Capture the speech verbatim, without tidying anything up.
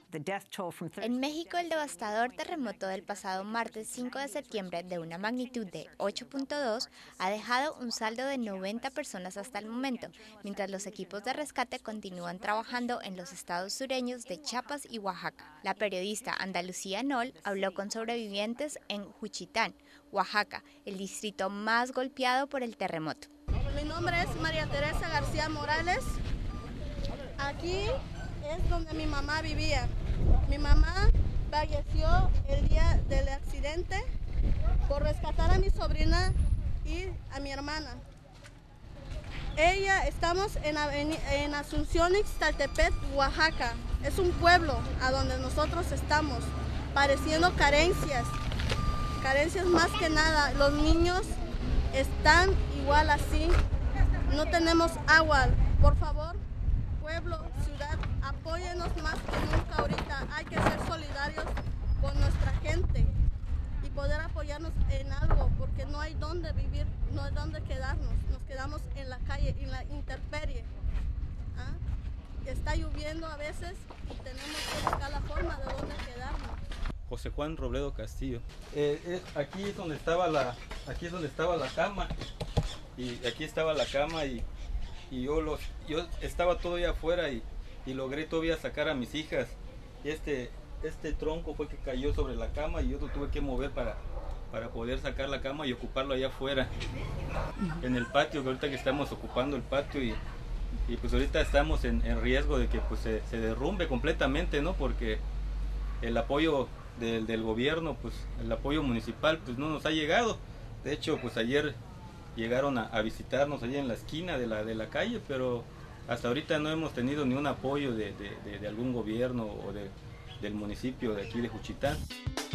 En México, el devastador terremoto del pasado martes cinco de septiembre de una magnitud de ocho punto dos ha dejado un saldo de noventa personas hasta el momento, mientras los equipos de rescate continúan trabajando en los estados sureños de Chiapas y Oaxaca. La periodista Andalucía Nol habló con sobrevivientes en Juchitán, Oaxaca, el distrito más golpeado por el terremoto. Mi nombre es María Teresa García Morales. Aquí es donde mi mamá vivía. Mi mamá falleció el día del accidente por rescatar a mi sobrina y a mi hermana. Ella, estamos en, en Asunción Ixtaltepec, Oaxaca. Es un pueblo a donde nosotros estamos, padeciendo carencias. Carencias más que nada. Los niños están igual así. No tenemos agua. Por favor, pueblo, ciudad, apóyenos más que nunca ahorita. Hay que ser solidarios con nuestra gente y poder apoyarnos en algo, porque no hay dónde vivir, no hay dónde quedarnos. Nos quedamos en la calle, en la intemperie. ¿Ah? Está lloviendo a veces y tenemos que buscar la forma de dónde quedarnos. José Juan Robledo Castillo. Eh, es, aquí es donde estaba la, aquí es donde estaba la cama y aquí estaba la cama y, y yo los, yo estaba todavía afuera y, y logré todavía sacar a mis hijas. Y este, este tronco fue que cayó sobre la cama y yo lo tuve que mover para, para poder sacar la cama y ocuparlo allá afuera, en el patio, que ahorita que estamos ocupando el patio y, y pues ahorita estamos en, en riesgo de que pues se, se derrumbe completamente, ¿no? Porque el apoyo Del, del gobierno, pues el apoyo municipal pues no nos ha llegado. De hecho, pues ayer llegaron a, a visitarnos allí en la esquina de la, de la calle, pero hasta ahorita no hemos tenido ni un apoyo de, de, de, de algún gobierno o de, del municipio de aquí de Juchitán.